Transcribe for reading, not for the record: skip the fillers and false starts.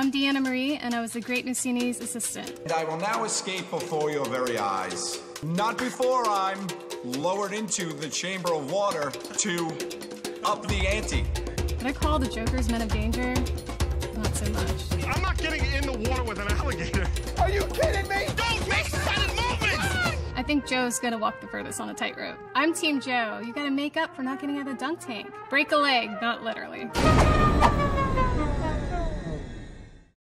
I'm Deanna Marie, and I was the Great Massini's assistant. And I will now escape before your very eyes. Not before I'm lowered into the chamber of water to up the ante. Did I call the Joker's Men of Danger? Not so much. I'm not getting in the water with an alligator. Are you kidding me? Don't make sudden movements! I think Joe's gonna walk the furthest on a tightrope. I'm Team Joe. You gotta make up for not getting out of the dunk tank. Break a leg, not literally.